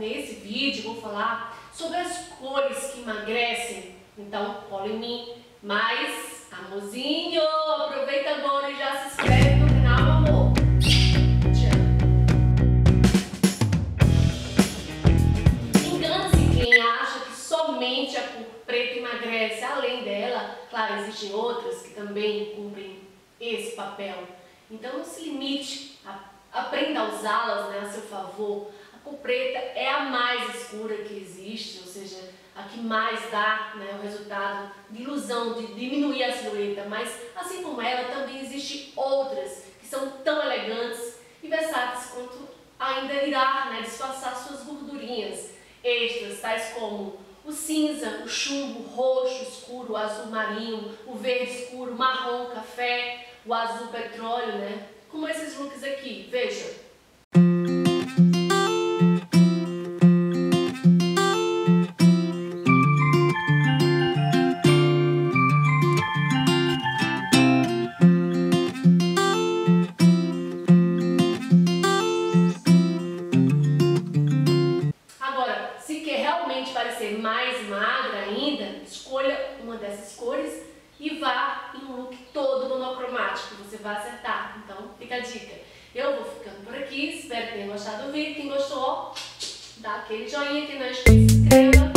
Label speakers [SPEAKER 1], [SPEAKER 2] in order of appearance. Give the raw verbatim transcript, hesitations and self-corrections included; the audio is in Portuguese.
[SPEAKER 1] nesse vídeo vou falar sobre as cores que emagrecem. Então, cola em mim. Mas, amorzinho, aproveita agora e já se inscreve no canal, amor. Tchau. Engana-se quem acha que somente a cor preta emagrece. Além dela, claro, existem outras que também cumprem esse papel. Então, não se limite, a, aprenda a usá-las, né, a seu favor. A cor preta é a mais escura que existe, ou seja, a que mais dá, né, o resultado de ilusão, de diminuir a silhueta. Mas, assim como ela, também existem outras que são tão elegantes e versáteis quanto ainda irá, né, disfarçar suas gordurinhas extras, tais como o cinza, o chumbo, o roxo escuro, o azul marinho, o verde escuro, o marrom, o café, o azul petróleo, né? Como esses looks aqui, veja. Agora, se quer realmente parecer mais magra ainda, escolha uma dessas cores e vá em um look todo monocromático, você vai acertar. Então, fica a dica. Eu vou ficando por aqui, espero que tenham gostado do vídeo. Quem gostou, dá aquele joinha, quem não é inscrito, se inscreva.